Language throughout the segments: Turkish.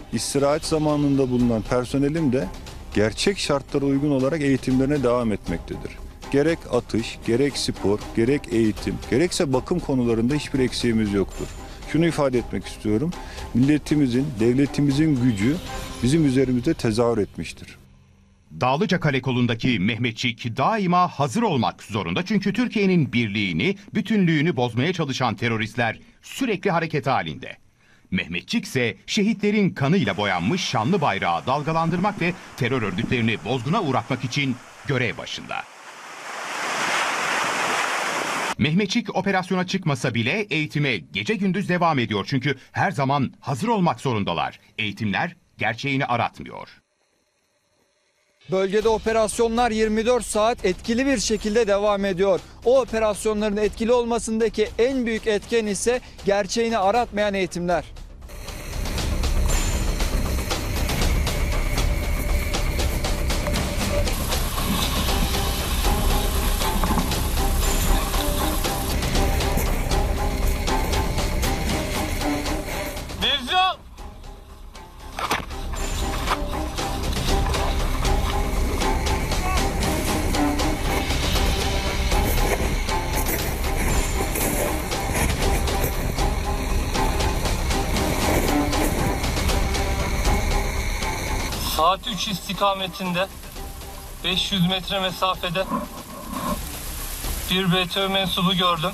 istirahat zamanında bulunan personelim de gerçek şartlara uygun olarak eğitimlerine devam etmektedir. Gerek atış, gerek spor, gerek eğitim, gerekse bakım konularında hiçbir eksiğimiz yoktur. Şunu ifade etmek istiyorum, milletimizin, devletimizin gücü bizim üzerimizde tezahür etmiştir. Dağlıca Kalekolundaki Mehmetçik daima hazır olmak zorunda çünkü Türkiye'nin birliğini, bütünlüğünü bozmaya çalışan teröristler sürekli hareket halinde. Mehmetçik ise şehitlerin kanıyla boyanmış şanlı bayrağı dalgalandırmak ve terör örgütlerini bozguna uğratmak için görev başında. Mehmetçik operasyona çıkmasa bile eğitime gece gündüz devam ediyor çünkü her zaman hazır olmak zorundalar. Eğitimler gerçeğini aratmıyor. Bölgede operasyonlar 24 saat etkili bir şekilde devam ediyor. O operasyonların etkili olmasındaki en büyük etken ise gerçeğini aratmayan eğitimler. Saat 3 istikametinde 500 metre mesafede bir BTÖ mensubu gördüm.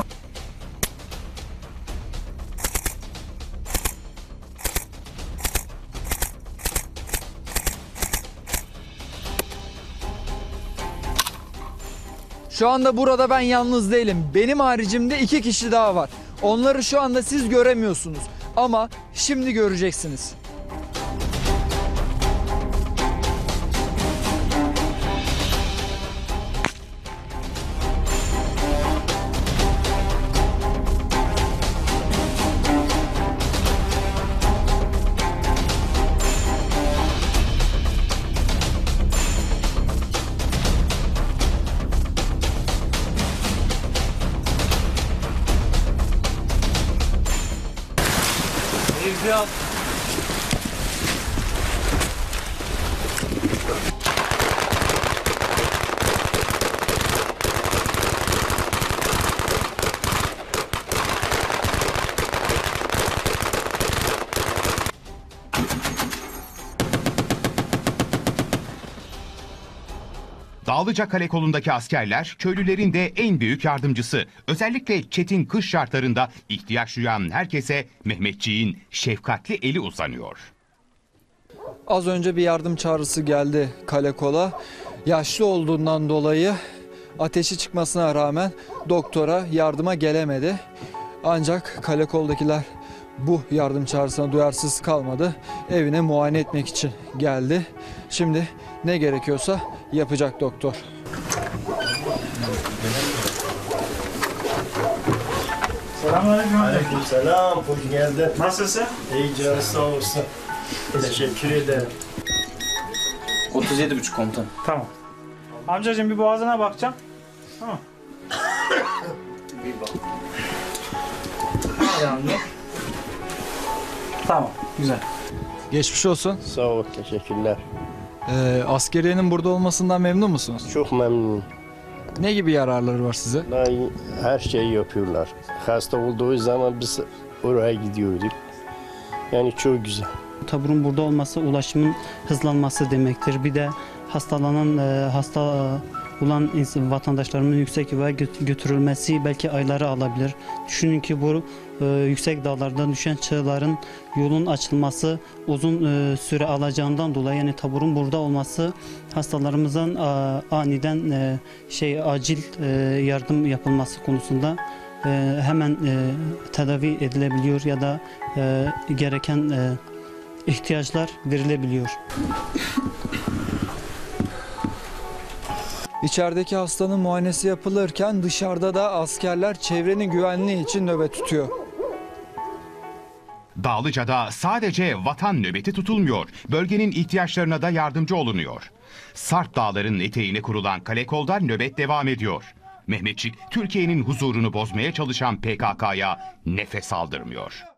Şu anda burada ben yalnız değilim. Benim haricimde 2 kişi daha var. Onları şu anda siz göremiyorsunuz. Ama şimdi göreceksiniz. Biraz Dağlıca Kalekolundaki askerler köylülerin de en büyük yardımcısı. Özellikle çetin kış şartlarında ihtiyaç duyan herkese Mehmetçiğin şefkatli eli uzanıyor. Az önce bir yardım çağrısı geldi Kalekol'a. Yaşlı olduğundan dolayı ateşi çıkmasına rağmen doktora yardıma gelemedi. Ancak Kalekol'dakiler bu yardım çağrısına duyarsız kalmadı. Evine muayene etmek için geldi. Şimdi ne gerekiyorsa yapacak doktor. Selamünaleyküm. Aleykümselam, hoş geldin. Nasılsın? İyi canım, sağ olsun. Teşekkür ederim. 37,5 komutan. Tamam. Amcacığım bir boğazına bakacağım. Tamam. Bir bak. Ayağını. Tamam, güzel. Geçmiş olsun. Sağ ol, teşekkürler. Askeriyenin burada olmasından memnun musunuz? Çok memnunum. Ne gibi yararları var size? Her şeyi yapıyorlar. Hasta olduğu zaman biz oraya gidiyorduk. Yani çok güzel. Taburun burada olması ulaşımın hızlanması demektir. Bir de hasta olan vatandaşlarımın yüksek yuvaya götürülmesi belki ayları alabilir. Düşünün ki bu yüksek dağlardan düşen çığların yolun açılması uzun süre alacağından dolayı yani taburun burada olması hastalarımızın aniden acil yardım yapılması konusunda hemen tedavi edilebiliyor ya da gereken ihtiyaçlar verilebiliyor. İçerideki hastanın muayenesi yapılırken dışarıda da askerler çevrenin güvenliği için nöbet tutuyor. Dağlıca'da sadece vatan nöbeti tutulmuyor, bölgenin ihtiyaçlarına da yardımcı olunuyor. Sarp Dağları'nın eteğine kurulan Kalekol'da nöbet devam ediyor. Mehmetçik, Türkiye'nin huzurunu bozmaya çalışan PKK'ya nefes aldırmıyor.